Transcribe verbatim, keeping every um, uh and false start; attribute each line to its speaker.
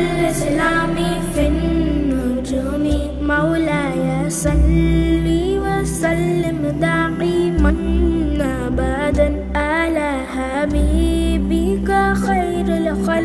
Speaker 1: الإسلام في النجوم. مولاي صل وسلم دائما أبدا على حبيبك خير الخلق.